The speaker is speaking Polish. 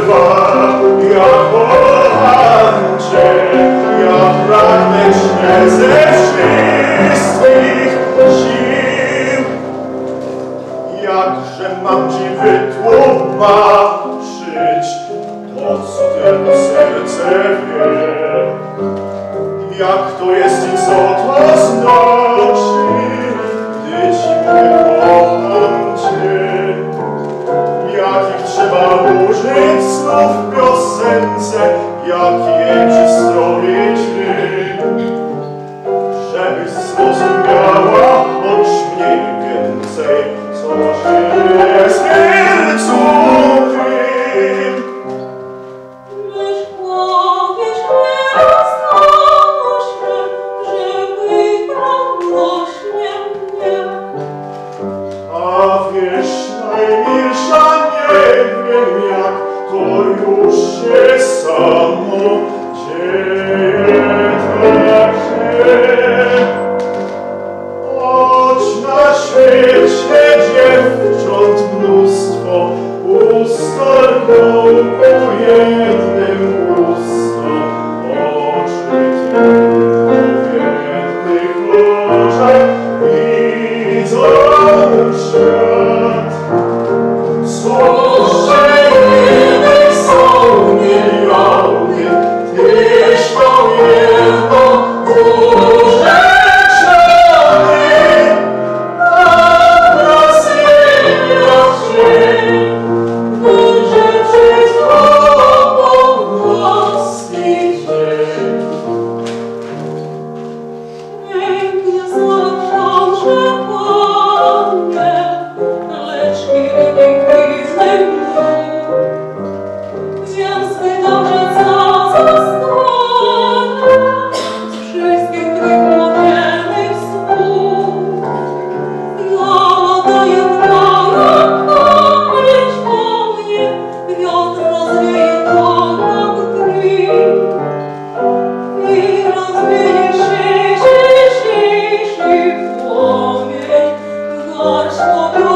Jakże mam ci wytłumaczyć to, co tylko serce wie? Jak to jest i co to znaczy, gdy ci mówię kocham cię? Jakich trzeba użyć słów w piosence, jak je przystroić żebyś zrozumiała choć mniej więcej, co się sercu tym. Lecz powiesz nie znowu się, że wybrał właśnie mnie. A wiesz, najmilsza, nie wiem jak to już się samo dzieje. Choć na świecie dziewcząt mnóstwo, ustalką po jednym ustom, oczy tylko w jednych oczach widzą świat. Złożejnych są miliony, tyś to jedno urzeczony, a nas jedno będzie przed Tobą łaski dzień. Pięknie zaczął, że płonę, lecz kiedy gwizdy mną. Związky dobrze co zostanę z wszystkich tych młodzienych słów. Ja daję Pana pomyśl o mnie, wiatr rozwieje kogo krwi. I rozwieje się cięższy płomień, garść